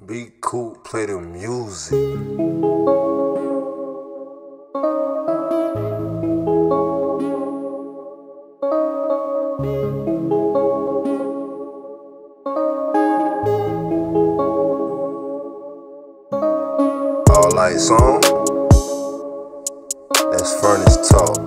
Be cool, play the music. All lights on. That's furnace talk.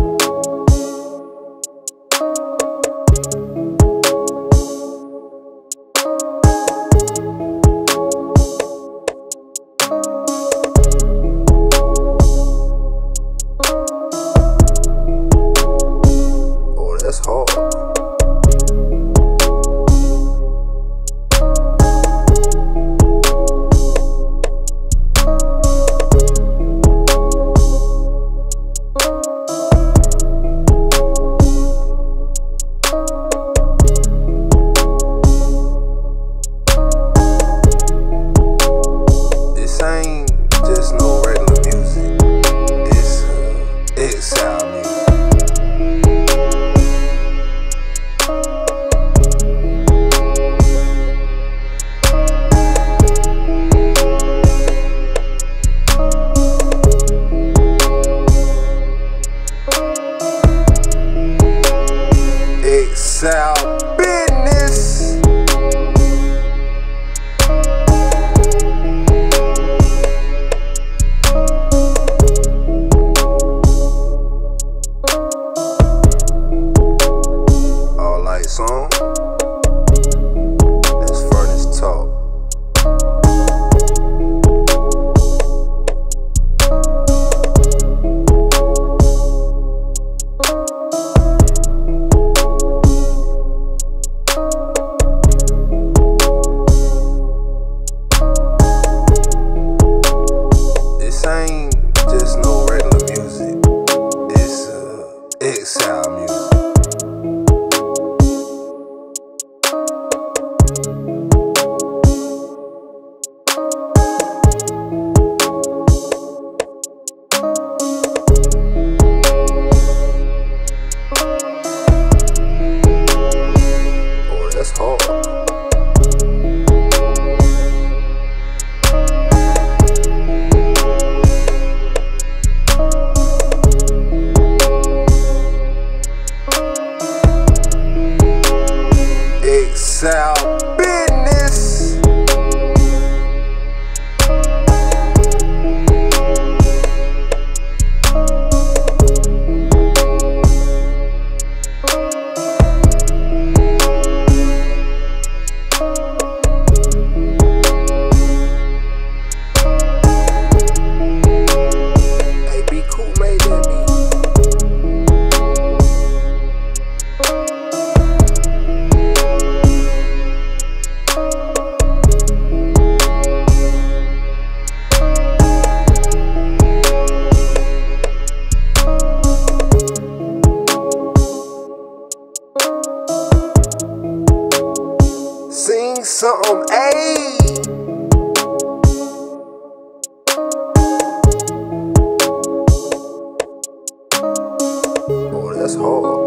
Oh, that's hard. Just no regular music. This Xowl music. Xowl business. Song. That's furnace talk. This ain't just no regular music. This Xowl music. That's hard. Xowl business. Sing something, ayy. Oh, that's hard.